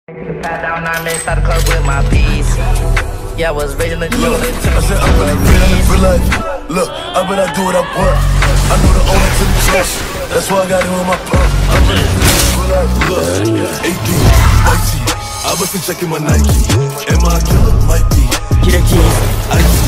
Pat down on this side of the club with my piece. Yeah, I was raising the club. I said I'm really feeling for life. Look, I bet I do what I want. I know the owner to the chest. That's why I got it on my pump. I'm really feeling for life. Look, AD, spicy. I wasn't checking my Nike. Am I a killer? Might be. Get a key.